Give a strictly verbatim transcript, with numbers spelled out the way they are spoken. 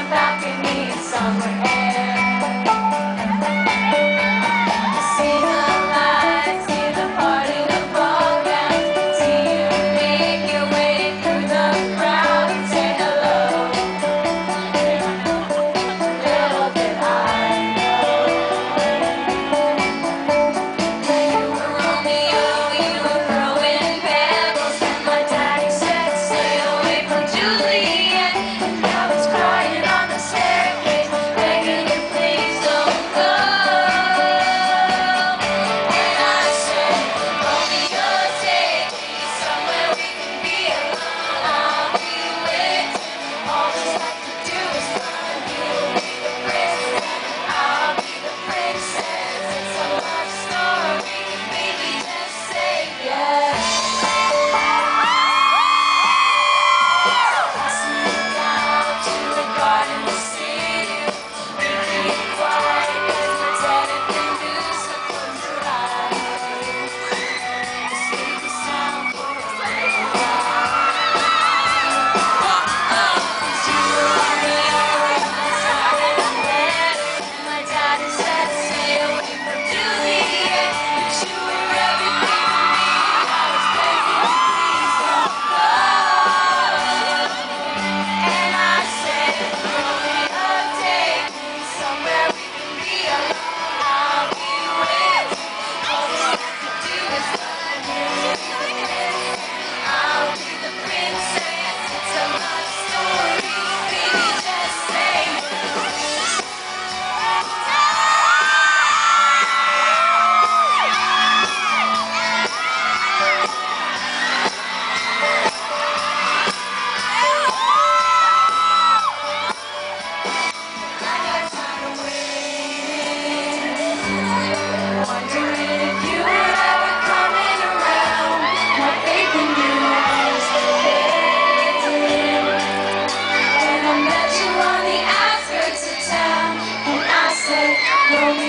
balcony in summer air. I see the lights, see the party, the ball ground. See you make your way through the crowd and say hello. Little did I know that you were Romeo, you were throwing pebbles, and my daddy said stay away from Juliet. And I was crying on the staircase, begging you please don't go. And I said, Romeo, take me somewhere we can be alone. I'll be with you. All we have to do is run. You'll be the prince, I'll be the princess. It's a love story. Baby, just say yes. I sneak out to the garden to see you. Be quiet, 'cause my daddy can do so. Close your eyes. Escape the sound for a little while. You were Romeo, you decided to let her. And my daddy said stay away from Juliet. But you were everything to me. I was begging you please don't go. And I said, Romeo, take me somewhere we can be alone. I'll be with you. All we have to do is run. You'll be the prince, I'll be the princess. It's a love story. Baby, just say yes. I got tired of waiting, wondering if you were ever coming around. My faith in you was fading. And I met you on the outskirts of town, and I said, Romeo,